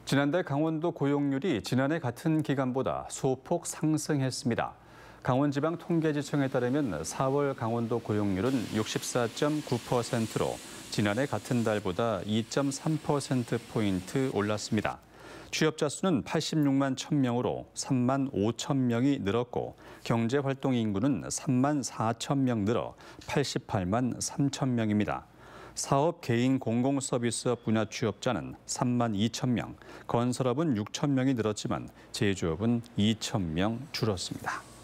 지난달 강원도 고용률이 지난해 같은 기간보다 소폭 상승했습니다. 강원지방통계지청에 따르면 4월 강원도 고용률은 64.9%로 지난해 같은 달보다 2.3%포인트 올랐습니다. 취업자 수는 86만 1,000명으로 3만 5천 명이 늘었고 경제활동 인구는 3만 4천 명 늘어 88만 3천 명입니다. 사업, 개인, 공공서비스업 분야 취업자는 3만 2천 명, 건설업은 6천 명이 늘었지만 제조업은 2천 명 줄었습니다.